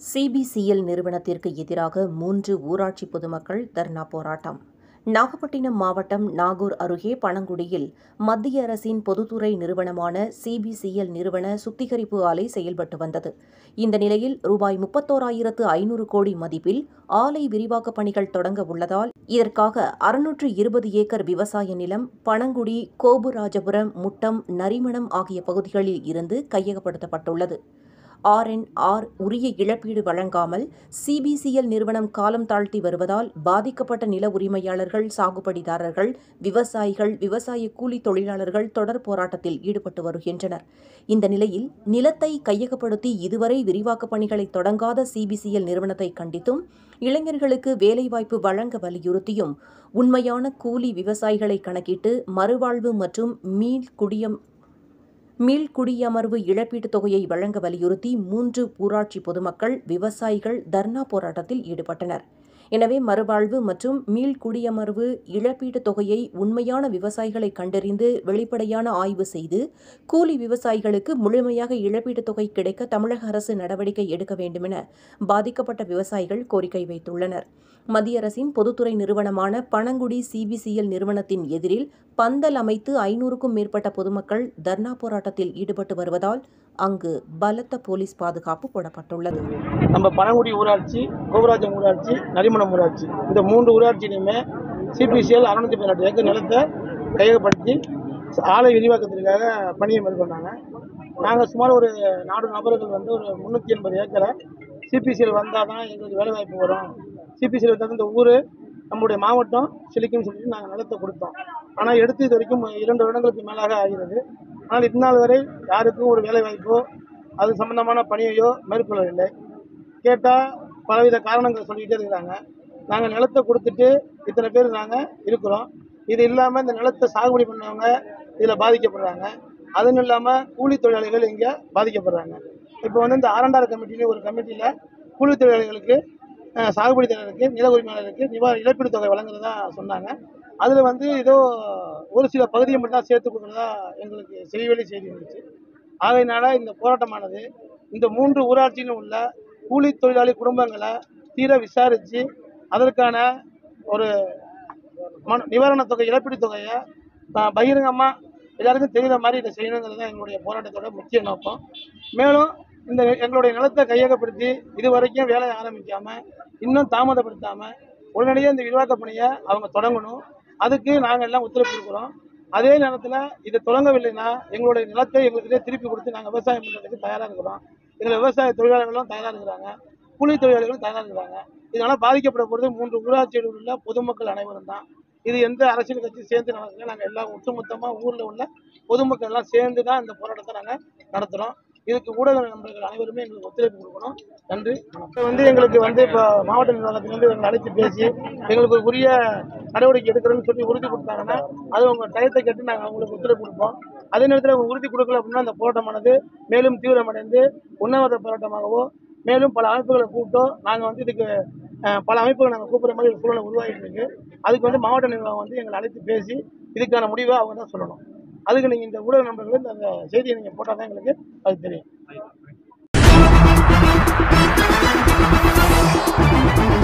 CPCL நிறுவனத்திற்கு எதிராக 3 ஊராட்சி பொதுமக்கள் தர்ணா போராட்டம். நாகப்பட்டினம் மாவட்டம் நாகூர் அருகே பனங்குடியில் மத்திய அரசின் பொதுத்துறை நிறுவனமான சிபிசிஎல் நிறுவன சுத்திகரிப்பு ஆலை செயல்பட்டு வந்தது. இந்த நிலையில் ரூபாய் 31,500 கோடி மதிப்பில் ஆலை விரிவாக்கப் பணிகள் தொடங்க உள்ளதால் இதற்காக 620 ஏக்கர் விவசாய நிலம் பனங்குடி, கோபுராஜபுரம், முட்டம், நரிமணம் ஆகிய பகுதிகளில் இருந்து கையகப்படுத்தப்பட்டுள்ளது. RNR உரிய இழப்பீடு வழங்காமல் சிபிசிஎல் நிறுவனம் காலம் தாழ்த்தி வருவதால் பாதிக்கப்பட்ட நில உரிமையாளர்கள், சாகுபடிதாரர்கள், விவசாயிகள், விவசாய கூலி தொழிலாளர்கள் தொடர் போராட்டத்தில் ஈடுபட்டு வருகின்றனர். இந்த நிலையில் நிலத்தை கையகப்படுத்தி இதுவரை விரிவாக்கப் பணிகளை தொடங்காத சிபிசிஎல் நிறுவனத்தை கண்டித்தும், இளைஞர்களுக்கு வேலைவாய்ப்பு வழங்க வலியுறுத்தியும், உண்மையான கூலி விவசாயிகளை கணக்கிட்டு மறுவாழ்வு மற்றும் மீள்குடியமர்வு இழப்பீட்டுத் தொகையை வழங்க வலியுறுத்தி 3 ஊராட்சி பொதுமக்கள், விவசாயிகள் தர்ணா போராட்டத்தில் ஈடுபட்டனர். எனவே மறுவாழ்வு மற்றும் மீள்குடியமர்வு இழப்பீட்டுத் தொகையை உண்மையான விவசாயிகளை கண்டறிந்து வெளிப்படையான ஆய்வு செய்து கூலி விவசாயிகளுக்கு முழுமையாக இழப்பீட்டுத் தொகை கிடைக்க தமிழக அரசு நடவடிக்கை எடுக்க வேண்டுமென பாதிக்கப்பட்ட விவசாயிகள் கோரிக்கை வைத்துள்ளனர். மத்திய அரசின் பொதுத்துறை நிறுவனமான பனங்குடி சிபிசிஎல் நிறுவனத்தின் எதிரில் பந்தல் அமைத்து 500க்கும் மேற்பட்ட பொதுமக்கள் தர்ணா போராட்டத்தில் ஈடுபட்டு வருவதால் அங்கு பலத்த போலீஸ் பாதுகாப்பு போடப்பட்டுள்ளது. நம்ம பனங்குடி ஊராட்சி, கோபுராஜம் ஊராட்சி, நரிமணம் ஊராட்சி, இந்த 3 ஊராட்சியிலுமே சிபிசிஎல் 618 ஏக்கர் நிலத்தை கையகப்படுத்தி ஆலை விரிவாக்கத்திற்காக பணியை மேற்கொண்டாங்க. நாங்கள் சுமார் ஒரு 4 நபர்கள் ஒரு 380 ஏக்கரை சிபிசிஎல் வந்தால் தான் எங்களுக்கு வேலைவாய்ப்பு வரும், சிபிசிஎல் வந்தால் இந்த ஊர் நம்முடைய மாவட்டம் செழிக்கும்னு சொல்லிட்டு நாங்கள் நிலத்தை கொடுத்தோம். ஆனால் எடுத்து இது வரைக்கும் 2 வருடங்களுக்கு மேலாக ஆகிறது. ஆனால் இந்நாள் வரை யாருக்கும் ஒரு வேலைவாய்ப்போ அது சம்பந்தமான பணியையோ மேற்கொள்ளவில்லை. கேட்டால் பலவித காரணங்கள் சொல்லிக்கிட்டே இருக்கிறாங்க. நாங்கள் நிலத்தை கொடுத்துட்டு இத்தனை பேர் நாங்கள் இருக்கிறோம். இது இல்லாமல் இந்த நிலத்தை சாகுபடி பண்ணவங்க இதில் பாதிக்கப்படுறாங்க. அதுவும் இல்லாமல் கூலி தொழிலாளிகள் இங்கே பாதிக்கப்படுறாங்க. இப்போ இந்த R&R கமிட்டின்னு ஒரு கமிட்டியில் கூலி தொழிலாளிகளுக்கு, சாகுபடிதாரருக்கு, நில உரிமையாளருக்கு இழப்பீடு தொகை வழங்குறதா சொன்னாங்க. அதில் ஏதோ ஒரு சில பகுதியை மட்டும் தான் சேர்த்து கொடுக்குறதா எங்களுக்கு செய்தி இருந்துச்சு. ஆகையினால இந்த போராட்டமானது இந்த 3 ஊராட்சியிலும் உள்ள கூலி தொழிலாளி குடும்பங்களை தீர விசாரித்து அதற்கான ஒரு நிவாரணத் தொகை, இழப்பீடு தொகையை பகிரங்கமாக எல்லாருக்கும் தெரிகிற மாதிரி இதை செய்யணுங்கிறது தான் எங்களுடைய போராட்டத்தோட முக்கிய நோக்கம். மேலும் இந்த எங்களுடைய நிலத்தை கையகப்படுத்தி இதுவரைக்கும் வேலையை ஆரம்பிக்காமல் இன்னும் தாமதப்படுத்தாமல் உடனடியாக இந்த விரிவாக்க பணியை அவங்க தொடங்கணும். அதுக்கு நாங்கள் எல்லாம் ஒத்துழைப்பு கொடுக்குறோம். அதே நேரத்தில் இது தொடங்கவில்லைன்னா எங்களுடைய நிலத்தை எங்களுக்கிட்டே திருப்பி கொடுத்து நாங்கள் விவசாயம் பண்ணுறதுக்கு தயாராக இருக்கிறோம். இதில் விவசாய தொழிலாளர்களும் தயாராக இருக்கிறாங்க, கூலி தொழிலாளர்களும் தயாராக இருக்கிறாங்க. இதனால் பாதிக்கப்பட போகிறது 3 ஊராட்சியில் உள்ள பொதுமக்கள் அனைவரும் தான். இது எந்த அரசியல் கட்சி சேர்ந்து நடக்கல. நாங்கள் எல்லாம் ஒட்டுமொத்தமாக ஊரில் உள்ள பொதுமக்கள் எல்லாம் சேர்ந்து தான் இந்த போராட்டத்தை நாங்கள் நடத்துகிறோம். இதுக்கு ஊடக நண்பர்கள் அனைவருமே எங்களுக்கு ஒத்துழைப்பு கொடுக்கணும். நன்றி. எங்களுக்கு இப்போ மாவட்ட நிர்வாகத்திலிருந்து எங்களை அழைத்து பேசி எங்களுக்கு உரிய நடவடிக்கை எடுக்கிறோன்னு சொல்லி உறுதி கொடுத்தாங்கன்னா அது உங்கள் டயத்தை கேட்டு நாங்கள் அவங்களுக்கு ஒத்துழைப்பு கொடுப்போம். அதே நேரத்தில் அவங்க உறுதி கொடுக்கல அப்படின்னா அந்த போராட்டமானது மேலும் தீவிரமடைந்து உண்ணாவிரத போராட்டமாகவோ மேலும் பல அமைப்புகளை கூப்பிட்டோ நாங்கள் இதுக்கு பல அமைப்புகளை நாங்கள் கூப்பிட்ற மாதிரி ஒரு சூழ்நிலை உருவாகிட்டு இருக்கு. அதுக்கு மாவட்ட நிர்வாகம் எங்களை அழைத்து பேசி இதுக்கான முடிவை அவங்க தான் சொல்லணும். அதுக்கு நீங்கள் இந்த ஊடக நண்பர்கள் அந்த செய்தியை நீங்கள் போட்டால் தான் எங்களுக்கு அது தெரியும்.